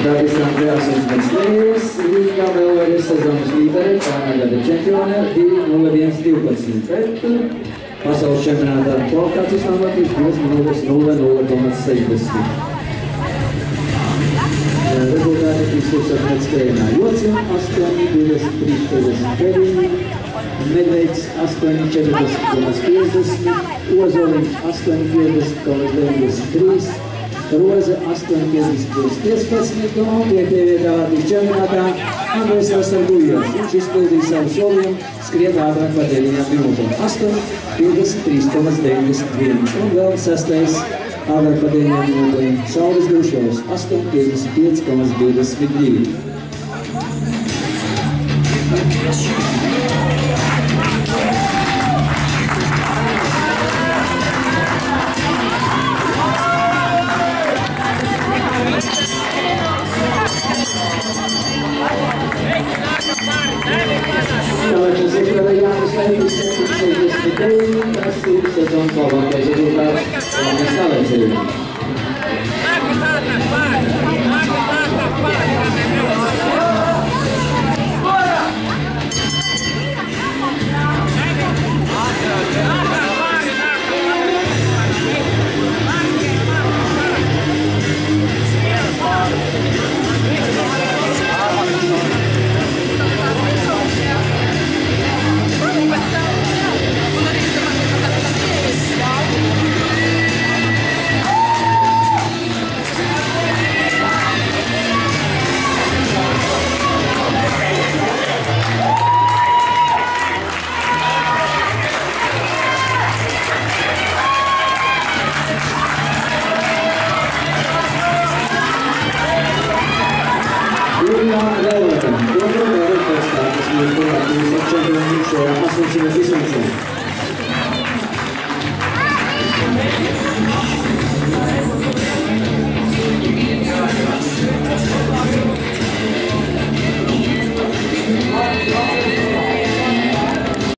Latvijas Andrejāsons Meclējs, Rīgā L.Velvere sezonas līdere, pārnagada čempione 2:01:12, bet pasaules čempionātā kvalifikācijas no Latvijas 2:00:60. Rezultāti izsūsot Meclējā Jocim 8:23:59, Medveids 8:40:50, Ozoliņš 8:50:93, Roze 8:50:15 un piektajā vietā Latvijas čempionātā Ogres Vasargujos. Viņš izpildīja savu solījumu skriet ātrāk par 9 minūtēm 8:53:91 un vēl sestais ātrāk par 9 minūtēm Saules Dušovs 8:55:22. Tas ir sezonas labākais rezultāts Latvijas stāvēceļā. L.Velvere